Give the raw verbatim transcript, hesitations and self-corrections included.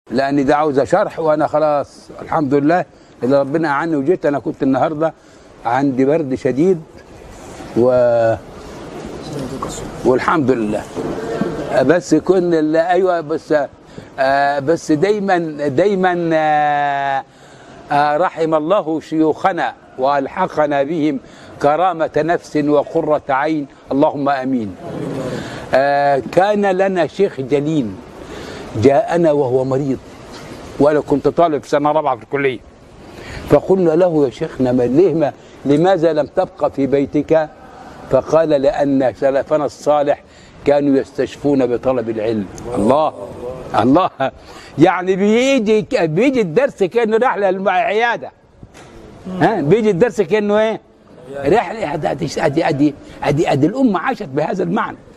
لان دي عاوزه شرح، وانا خلاص الحمد لله اللي ربنا اعني وجيت. انا كنت النهارده عندي برد شديد و والحمد لله. بس كن ايوه بس آه بس دايما دايما آه آه رحم الله شيوخنا والحقنا بهم كرامه نفس وقره عين، اللهم امين. آه كان لنا شيخ جليل جاءنا وهو مريض، وانا كنت طالب في سنه رابعه في الكليه، فقلنا له يا شيخنا ما ليه ما لماذا لم تبقى في بيتك؟ فقال لأن سلفنا الصالح كانوا يستشفون بطلب العلم. الله الله، يعني بيجي بيجي الدرس كأنه رحلة للعيادة، ها بيجي الدرس كأنه ايه؟ رحلة. ادي ادي ادي ادي الأمة عاشت بهذا المعنى.